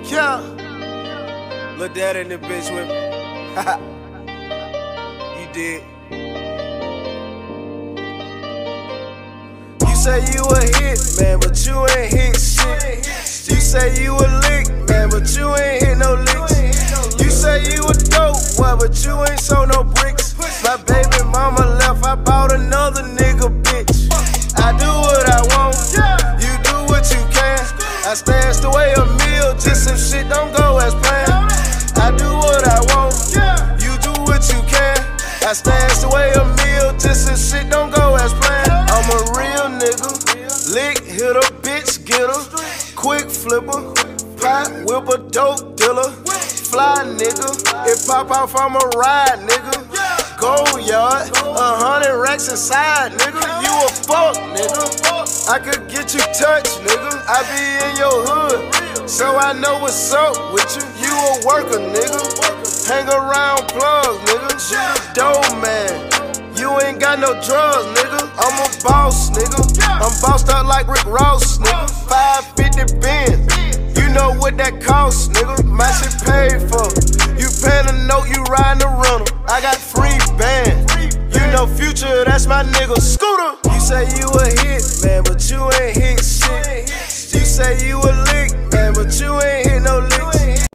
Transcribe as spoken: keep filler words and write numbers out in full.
Yeah. Lil' daddy in the bitch with me. You did. You say you a hit, man, but you ain't hit shit. You say you a lick, man, but you ain't hit no licks. You say you a dope boy, but you ain't sold no bricks. My baby mama left, I bought another nigga, bitch. I do what I want, you do what you can. I stashed away a meal, just some shit don't go as planned. I do what I want, you do what you can. I stashed away a meal, just some shit don't go as planned. I'm a real nigga, lick, hit a bitch, get her. Quick flipper, pot whipper, dope dealer. Fly nigga, it pop off, I'm a ride nigga. Gold yard, a hundred racks inside, nigga. You a fuck, nigga. I could get you touched, nigga. I be in your hood, so I know what's up with you. You a worker, nigga. Hang around plugs, nigga. You the dope man. You ain't got no drugs, nigga. I'm a boss, nigga. I'm bossed up like Rick Ross, nigga. five fifty Benz. You know what that costs, nigga. My shit paid for. You paying a note, you riding a rental. I got free band. You know Future, that's my nigga. Scooter. You say you a hit, man, but you ain't hit shit. You say you a